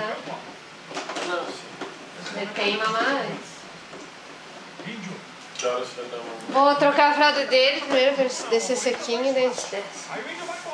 tá? Não. Detém mamar antes. Que horas você dá uma... Vou trocar a fralda dele primeiro, ver se descer sequinho e daí a gente desce.